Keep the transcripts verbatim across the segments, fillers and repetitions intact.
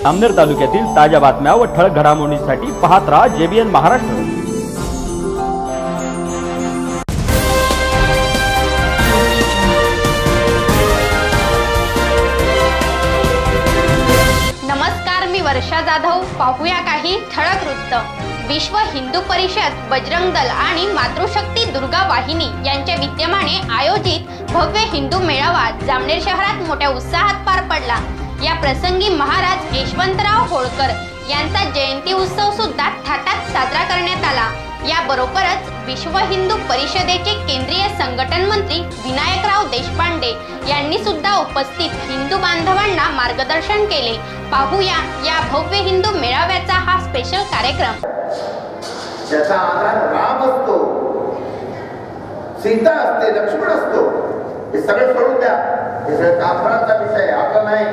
जामनेर तालुक्यातील ताज्या बातम्या व ठळक घडामोडींसाठी पाहत राहा जेबीएन महाराष्ट्र। नमस्कार, मी वर्षा जाधव। पाहूया काही ठळक वृत्त। विश्व हिंदू परिषद, बजरंग दल आणि मातृशक्ती दुर्गा वाहिनी यांच्या विद्यमाने आयोजित भव्य हिंदू मेळावा जामनेर शहरात मोठ्या उत्साहात पार पडला। या प्रसंगी महाराज यशवंतराव होळकर यांचा जयंती उत्सव सुद्धा थाटात साजरा करण्यात आला। याबरोबरच विश्व हिंदू परिषदेचे केंद्रीय संघटन मंत्री विनायकराव देशपांडे यांनी सुद्धा उपस्थित हिंदू बांधवांना मार्गदर्शन केले। पाहूया या भव्य हिंदू मेळाव्याचा हा स्पेशल कार्यक्रम। ज्याचा आधार राम असतो, सीता असते, लक्ष्मण असतो, हे सगळं सोडून द्या। हे सगळं काफराचा विषय आपला नाही।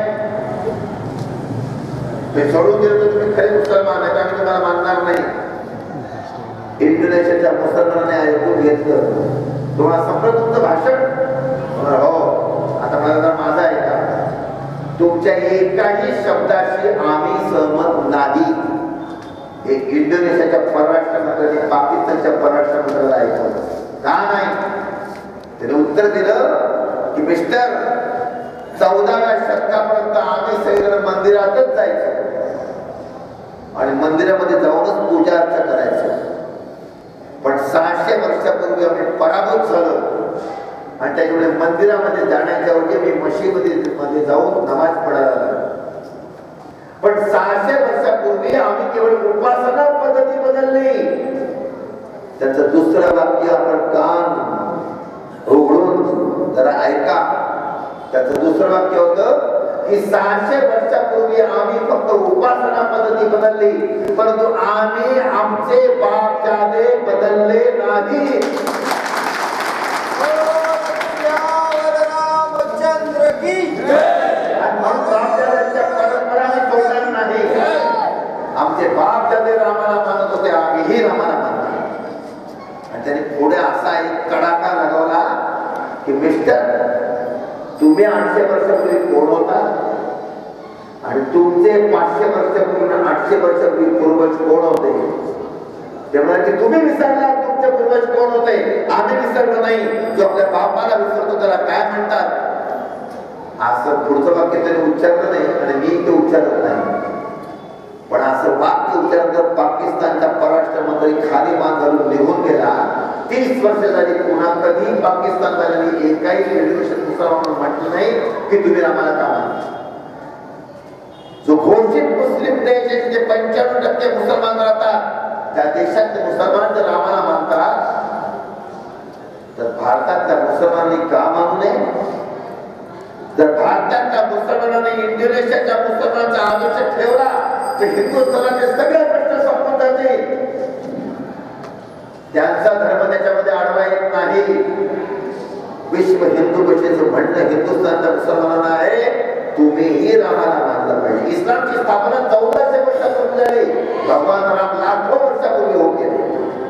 ते सोडून दिलं तर तुम्ही खरे मुसलमान आहे, आम्ही तुम्हाला मानणार नाही। इंडोनेशियाच्या मुसलमानाने ऐकून घेतलं, तुम्हाला संपलं तुमचं भाषण? हो, आता मला माझा ऐका, तुमच्या एकाही शब्दाशी आम्ही सहमत नाही। हे इंडोनेशियाच्या परराष्ट्र मंत्र्यांनी पाकिस्तानच्या परराष्ट्र मंत्र्याला ऐकलं का नाही? त्याने उत्तर दिलं की मिस्टर, चौदाव्या शतकापर्यंत आम्ही सगळं मंदिरातच जायचं आणि मंदिरामध्ये जाऊनच पूजा अर्चा करायचं, पण सहाशे वर्षापूर्वी आम्ही पराभूत झालो आणि त्याच्यामुळे मंदिरामध्ये जाण्याच्या ऐवजी मी मशीदमध्ये मध्ये जाऊन नमाज पडायला लागलो। पण सहाशे वर्षापूर्वी आम्ही केवळ उपासना पद्धती बदलली। त्याचं दुसरं वाक्य आपण कान उघडून जरा ऐका। त्याचं दुसरं वाक्य होतं की सहाशे वर्षापूर्वी आम्ही फक्त उपासना पद्धती बदलली, परंतु आम्ही आमचे बापजादे बदलले नाही। रामचंद्र की बापजाद्यांच्या परंपराने तोडणार नाही। आमचे बापजादे रामाला मानत होते, आम्हीही रामाला मानतो। आणि त्याने पुढे असा एक कडाका लगावला की मिस्टर, तुम्ही आठशे वर्षापूर्वी कोण होता आणि तुमचे पाचशे वर्षापूर्वी आठशे वर्षापूर्वी पूर्वज कोण होते? त्यामुळे की तुम्ही विसरला तुमचे पूर्वज कोण होते, आम्ही विसरलो नाही। जो आपल्या बापाला विसरतो त्याला काय म्हणतात? असं पुढचं वाक्य त्याने उच्चारलं नाही आणि मी ते उच्चारत नाही, पण असं वाक्य उच्चारलं पाकिस्तानचा परराष्ट्र मंत्री खाली मान घालून निघून गेला। तीस वर्ष झाली, पुन्हा कधी पाकिस्तान वाल्यांनी एकाही रेडिओशन मुसलमानांना म्हटलं नाही की तुम्ही रामाला का मानता। जो घोषित मुस्लिम देश आहे, जे पंच्याण्णव टक्के मुसलमान राहतात, त्या देशातले मुसलमान जर रामाला मानतात तर भारतातल्या मुसलमानांनी का मानू नये? जर भारतातल्या मुसलमानांनी इंडोनेशियाच्या मुसलमानांचा आदर्श ठेवला तर हिंदुस्थानाचे सगळे प्रश्न संपून जातील। त्यांचा धर्म त्याच्यामध्ये आडवा येत नाही। विश्व हिंदू परिषदेचं म्हणणं हिंदुस्थानच्या मुसलमानांना आहे, तुम्हीही रामाला मानलं पाहिजे। इस्लामची स्थापना चौदाशे वर्षापूर्वी झाली, भगवान राम लाखो वर्षापूर्वी होऊन गेले।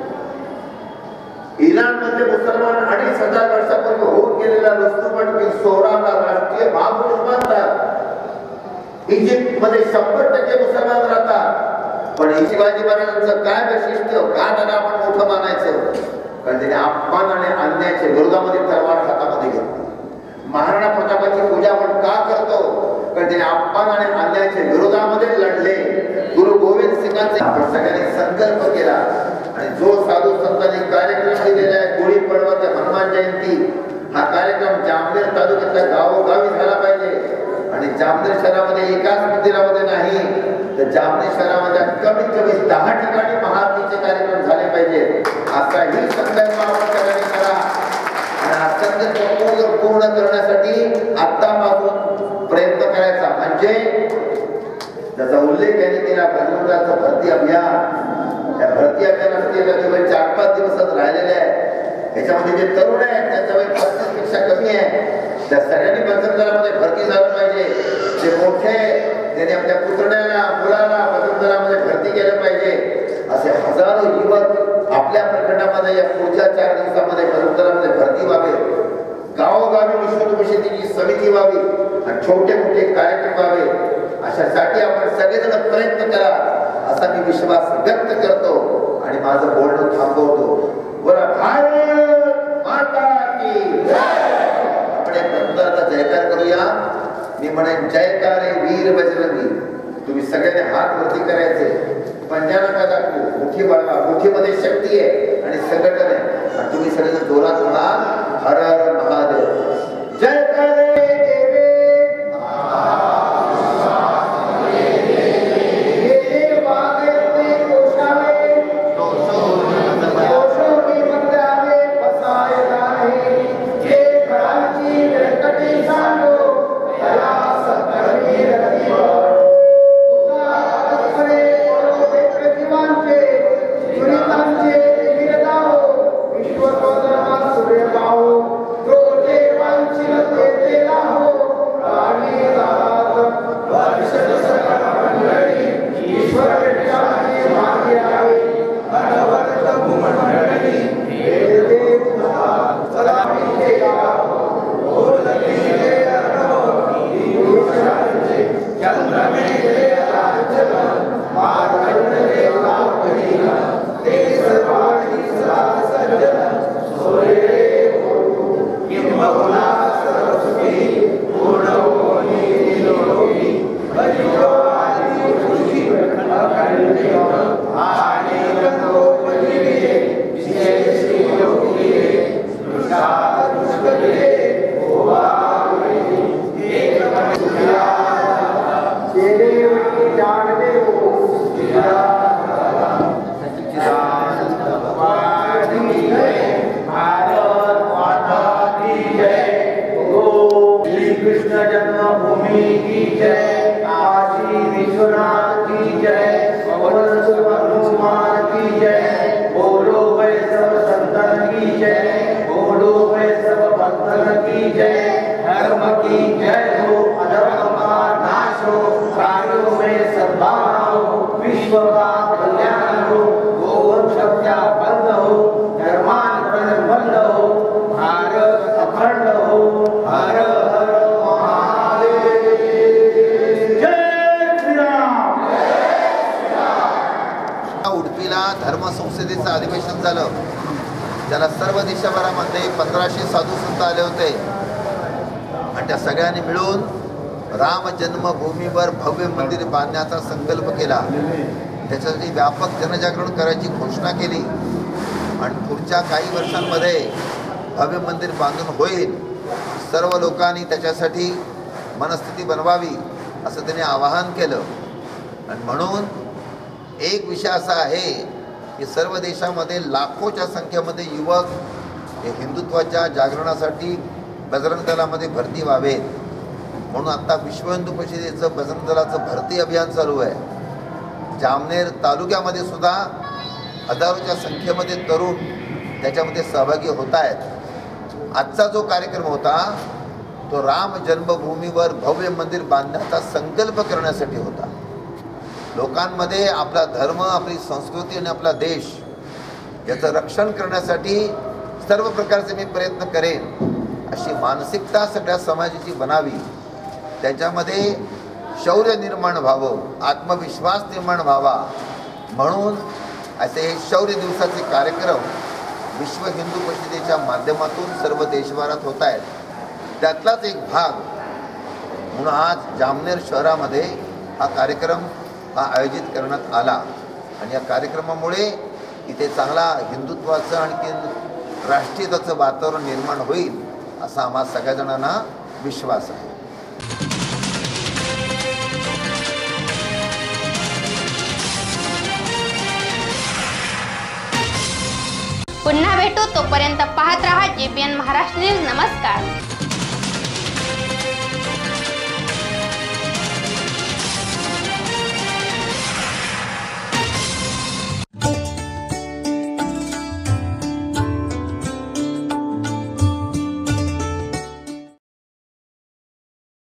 इराण मध्ये मुसलमान अडीच हजार वर्षापूर्वी होऊन गेलेला रुस्तुम बिन सोहराबला राष्ट्रीय महापुरुष मानतात। इजिप्त मध्ये शंभर टक्के मुसलमान राहतात, पण शिवाजी महाराजांचं काय वैशिष्ट्य, का त्यांना आपण मोठं मानायचं? कारण त्याने अपमान आणि अन्यायाच्या विरोधामध्ये तलवार हातामध्ये घेतली। महाराणा प्रतापाची पूजा आपण का करतो? कारण त्याने अपमान आणि अन्यायाच्या विरोधामध्ये लढले। गुरु गोविंद सिंगांचे आपण सगळ्यांनी संकल्प केला आणि जो साधू संतांनी कार्यक्रम दिलेला आहे, गुढी पडवा ते हनुमान जयंती, हा कार्यक्रम जामनेर तालुक्यातल्या गावोगावी झाला पाहिजे। आणि जामनेर शहरामध्ये एकाच मंदिरामध्ये नाही तर जामनेर शहरामध्ये कमीत कमी दहा ठिकाणी महाआरतीचे कार्यक्रम झाले पाहिजे। असाही संकल्प आपण सगळ्यांनी करा आणि हा संकल्प पूर्ण करण्यासाठी आतापासून प्रयत्न करायचा। म्हणजे त्याचा उल्लेख यांनी केला, बजरंगाचं भरती अभियान। या भरती अभियानासाठी केवळ चार पाच दिवसच राहिलेले आहे। याच्यामध्ये जे तरुण आहेत त्यांचा वय पस्तीस पेक्षा कमी आहे, त्या सगळ्यांनी बचत दलामध्ये भरती झालं पाहिजे। जे मोठे त्यांनी आपल्या पुतण्याला मुलाला बचत दलामध्ये भरती केलं पाहिजे। असे हजारो युवक आपल्या प्रकरणामध्ये या पुढच्या चार दिवसामध्ये बचत दलामध्ये भरती व्हावे। गावोगावी विश्व परिषदेची समिती व्हावी आणि छोटे मोठे कार्यक्रम व्हावे। अशा अशासाठी आपण सगळेजण प्रयत्न करा असा मी विश्वास व्यक्त करतो आणि माझं बोलणं थांबवतो. बोला भारत माता की जय. आपण एक नंतर जयकार करूया. मी म्हणेन जयकारे वीर बजरंगी. तुम्ही सगळ्यांनी हात वरती करायचे, पंजा नका दाखवू, मुठी बाळगा. मुठीमध्ये शक्ती आहे आणि संघटन आहे. आणि तुम्ही सगळेजण जोरात म्हणाल हर हर महादेव. जयकारे धर्मसंसदेचं अधिवेशन झालं. त्याला सर्व देशभरामध्ये पंधराशे साधू संत आले होते आणि त्या सगळ्यांनी मिळून राम जन्मभूमीवर भव्य मंदिर बांधण्याचा संकल्प केला. त्याच्यासाठी व्यापक जनजागरण करायची घोषणा केली आणि पुढच्या काही वर्षांमध्ये भव्य मंदिर बांधून होईल. सर्व लोकांनी त्याच्यासाठी मनस्थिती बनवावी असं त्यांनी आवाहन केलं. आणि म्हणून एक विषय असा आहे की सर्व देशामध्ये लाखोच्या संख्येमध्ये युवक हे हिंदुत्वाच्या जागरणासाठी बजरंग दलामध्ये भरती व्हावेत. म्हणून आता विश्व हिंदू परिषदेचं बजरंग दलाचं भरती अभियान चालू आहे. जामनेर तालुक्यामध्ये सुद्धा हजारोच्या संख्येमध्ये तरुण त्याच्यामध्ये सहभागी होत आहेत. आजचा जो कार्यक्रम होता तो राम जन्मभूमीवर भव्य मंदिर बांधण्याचा संकल्प करण्यासाठी होता. लोकांमध्ये आपला धर्म, आपली संस्कृती आणि आपला देश याचं रक्षण करण्यासाठी सर्व प्रकारचे मी प्रयत्न करेन अशी मानसिकता सगळ्या समाजाची बनावी. त्याच्यामध्ये शौर्य निर्माण व्हावं, आत्मविश्वास निर्माण व्हावा म्हणून असे हे शौर्य दिवसाचे कार्यक्रम विश्व हिंदू परिषदेच्या माध्यमातून सर्व देशभरात होत आहेत. त्यातलाच एक भाग म्हणून आज जामनेर शहरामध्ये हा कार्यक्रम हा आयोजित करण्यात आला. आणि या कार्यक्रमामुळे इथे चांगला हिंदुत्वाचं आणखी राष्ट्रीयताचं वातावरण निर्माण होईल असा आम्हा सगळ्या जणांना विश्वास आहे. पुन्हा भेटू, तोपर्यंत पाहत रहा जेबीएन महाराष्ट्र न्यूज. नमस्कार.